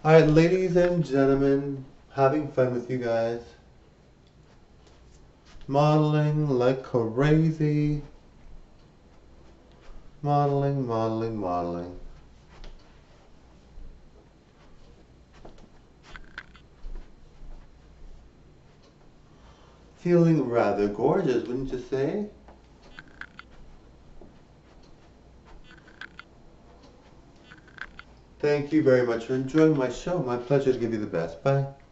Alright, ladies and gentlemen, having fun with you guys. Modeling like crazy. Modeling, modeling, modeling. Feeling rather gorgeous, wouldn't you say? Thank you very much for enjoying my show. My pleasure to give you the best. Bye.